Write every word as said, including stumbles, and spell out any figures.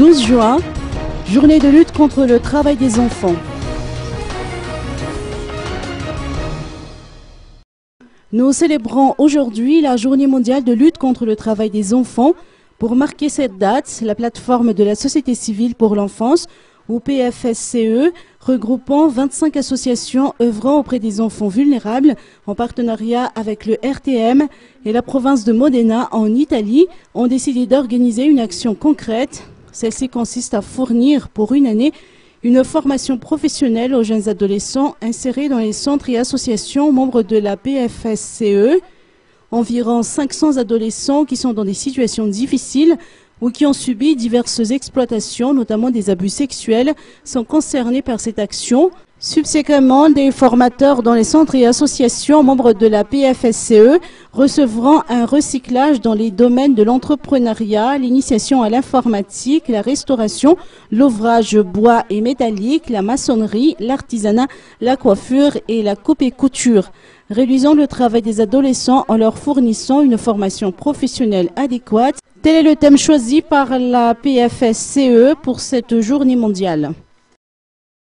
douze juin, journée de lutte contre le travail des enfants. Nous célébrons aujourd'hui la journée mondiale de lutte contre le travail des enfants. Pour marquer cette date, la plateforme de la société civile pour l'enfance, ou P F S C E, regroupant vingt-cinq associations œuvrant auprès des enfants vulnérables, en partenariat avec le R T M et la province de Modena en Italie, ont décidé d'organiser une action concrète. Celle-ci consiste à fournir pour une année une formation professionnelle aux jeunes adolescents insérés dans les centres et associations membres de la P F S C E. Environ cinq cents adolescents qui sont dans des situations difficiles ou qui ont subi diverses exploitations, notamment des abus sexuels, sont concernés par cette action. Subséquemment, des formateurs dans les centres et associations membres de la P F S C E recevront un recyclage dans les domaines de l'entrepreneuriat, l'initiation à l'informatique, la restauration, l'ouvrage bois et métallique, la maçonnerie, l'artisanat, la coiffure et la coupe et couture, réduisant le travail des adolescents en leur fournissant une formation professionnelle adéquate. Tel est le thème choisi par la P F S C E pour cette journée mondiale.